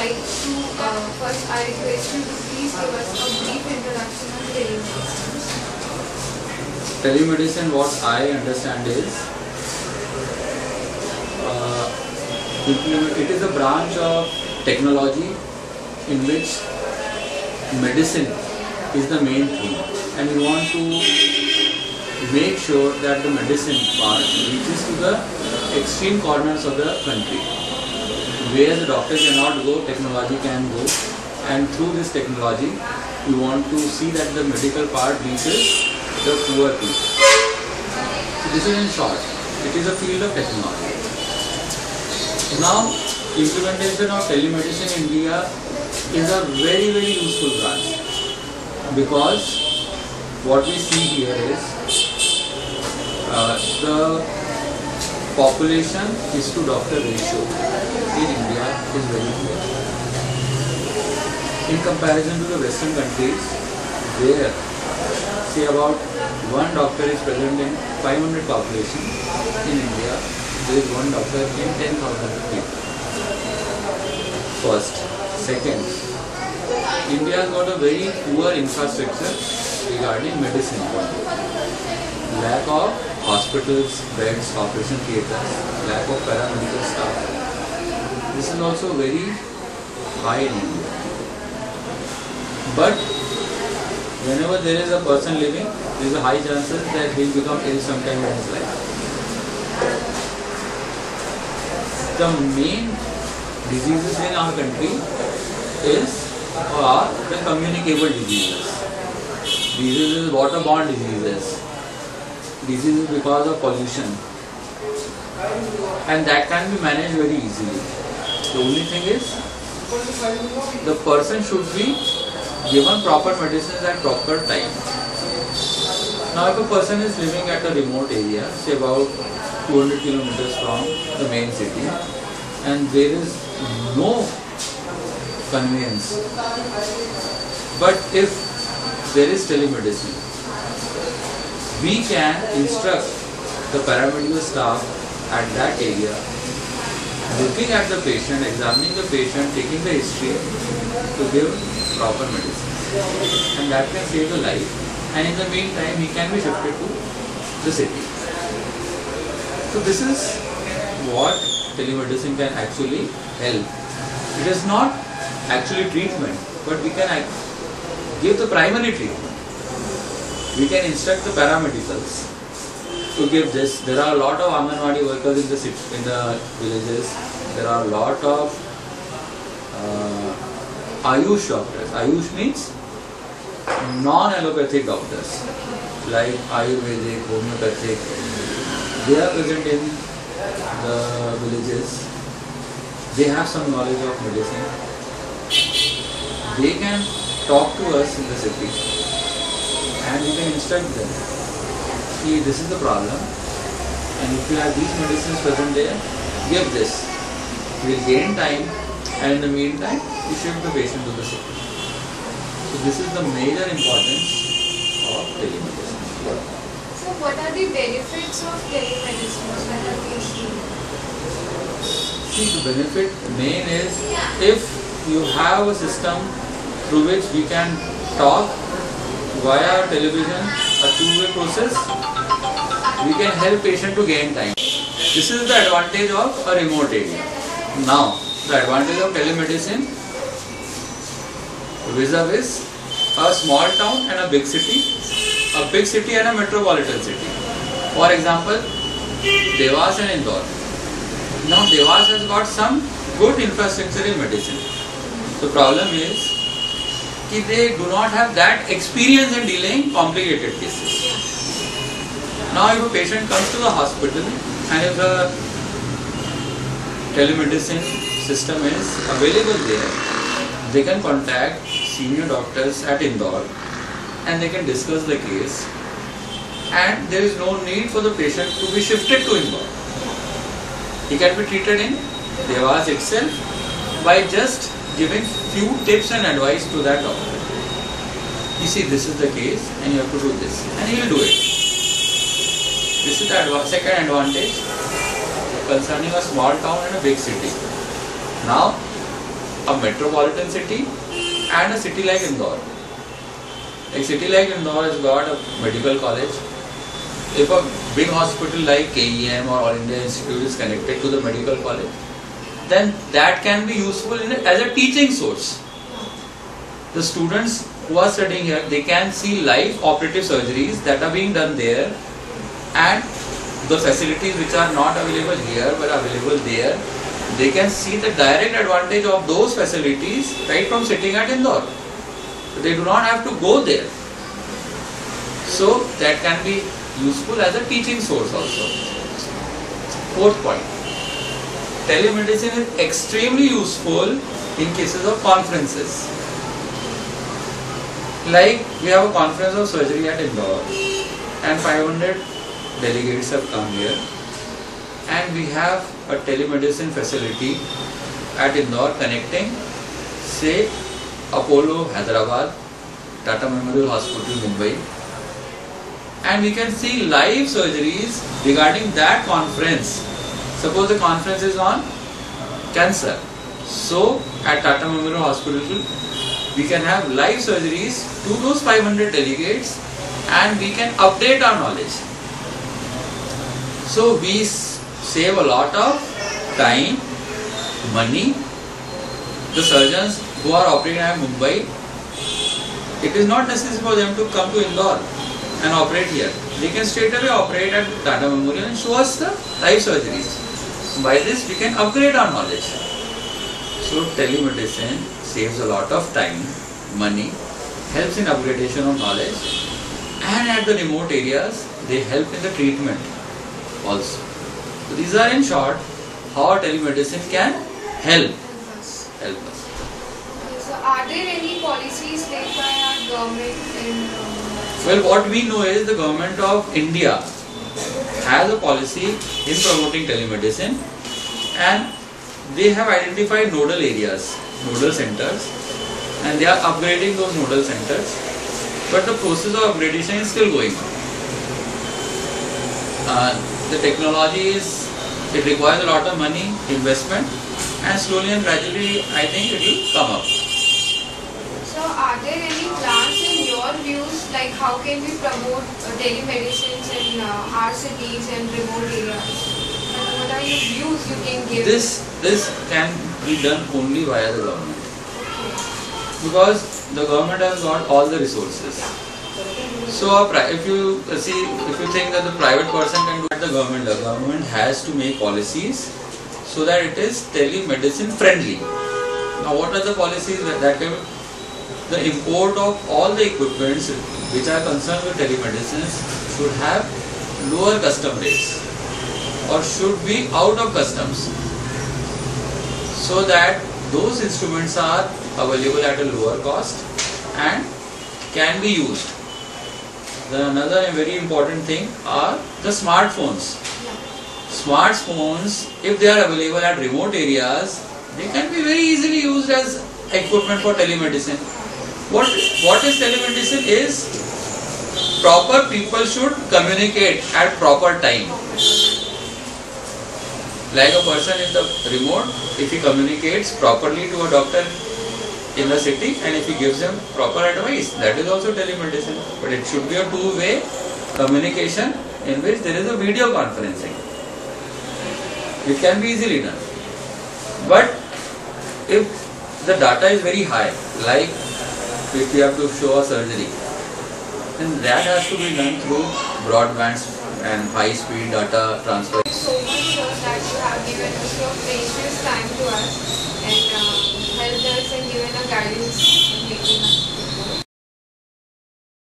like to first I request you to please give us a brief introduction on telemedicine. Telemedicine, what I understand is, it is a branch of technology in which medicine is the main theme, and we want to make sure that the medicine part reaches to the extreme corners of the country. Where the doctor cannot go, technology can go, and through this technology we want to see that the medical part reaches the poor people. So this is in short, it is a field of technology. Now, implementation of telemedicine in India is a very useful branch, because what we see here is the population is to doctor ratio in India is very poor. In comparison to the Western countries, where say about one doctor is present in 500 population, in India there is one doctor in 10,000 people. First. Second, India has got a very poor infrastructure regarding medicine. Lack of hospitals, beds, operation theatres, lack of paramedical staff. This is also very high in India. But whenever there is a person living, there is a high chances that he will become ill sometime in his life. The main diseases in our country are the communicable diseases. Diseases, waterborne diseases, diseases because of pollution, and that can be managed very easily. The only thing is, the person should be given proper medicines at proper time. Now if a person is living at a remote area, say about 200 kilometers from the main city, and there is no conveyance, but if there is telemedicine, we can instruct the paramedical staff at that area, looking at the patient, examining the patient, taking the history to give proper medicine, and that can save the life, and in the meantime he can be shifted to the city. So this is what telemedicine can actually help. It is not actually treatment, but we can give the primary treatment. We can instruct the paramedicals to give this. There are a lot of Anganwadi workers in the villages. There are a lot of Ayush doctors. Ayush means non-allopathic doctors, like Ayurvedic, homeopathic. They are present in the villages. They have some knowledge of medicine. They can talk to us in the city, and we can instruct them. See, this is the problem, and if you have these medicines present there, give this. We will gain time, and in the meantime, we shift the patient to the city. So this is the major importance of telemedicine. So what are the benefits of telemedicine that are being seen? See, the benefit main is, if you have a system through which we can talk via television, a two-way process, we can help patient to gain time. This is the advantage of a remote area. Now, the advantage of telemedicine vis-a-vis a small town and a big city and a metropolitan city. For example, Devas and Indore. Now Devas has got some good infrastructure in medicine. The problem is that they do not have that experience in dealing complicated cases. Now if a patient comes to the hospital, and if the telemedicine system is available there, they can contact senior doctors at Indore and they can discuss the case, and there is no need for the patient to be shifted to Indore. He can be treated in Devas itself by just giving few tips and advice to that doctor. You see, this is the case and you have to do this, and he will do it. This is the second advantage concerning a small town and a big city. Now, a metropolitan city and a city like Indore. A city like Indore has got a medical college. If a big hospital like KEM or All India Institute is connected to the medical college, then that can be useful as a teaching source. The students who are studying here, they can see live operative surgeries that are being done there, and the facilities which are not available here but available there, they can see the direct advantage of those facilities right from sitting at Indore. They do not have to go there. So that can be useful as a teaching source also. Fourth point, telemedicine is extremely useful in cases of conferences. Like we have a conference of surgery at Indore and 500 delegates have come here, and we have a telemedicine facility at Indore connecting, say, Apollo Hyderabad, Tata Memorial Hospital Mumbai, and we can see live surgeries regarding that conference. Suppose the conference is on cancer, so at Tata Memorial Hospital we can have live surgeries to those 500 delegates, and we can update our knowledge. So we save a lot of time, money. The surgeons who are operating at Mumbai, it is not necessary for them to come to Indore and operate here. They can straight away operate at Tata Memorial and show us the live surgeries. By this we can upgrade our knowledge. So telemedicine saves a lot of time, money, helps in upgradation of knowledge, and at the remote areas they help in the treatment also. So these are in short how telemedicine can help us. So are there any policies made by our government in Well, what we know is the government of India has a policy in promoting telemedicine, and they have identified nodal areas, nodal centers, and they are upgrading those nodal centers, but the process of upgradation is still going on. The technology it requires a lot of money, investment, and slowly and gradually I think it will come up. So are there any plans in your views, like how can we promote telemedicine in our cities and remote areas? And what are your views you can give? This can be done only via the government, because the government has got all the resources. So if you think that the private person can do it, the government has to make policies so that it is telemedicine friendly. Now what are the policies that can? The import of all the equipments which are concerned with telemedicine should have lower custom rates or should be out of customs, so that those instruments are available at a lower cost and can be used. Then another very important thing are the smartphones. Smartphones, if they are available at remote areas, they can be very easily used as equipment for telemedicine. What is telemedicine is proper people should communicate at proper time. Like a person in the remote, if he communicates properly to a doctor in the city and if he gives him proper advice, that is also telemedicine. But it should be a two-way communication in which there is a video conferencing. It can be easily done. But if the data is very high, like if you have to show a surgery, then that has to be done through broadband and high-speed data transfer. So much, sir, that you have given us your precious time to us.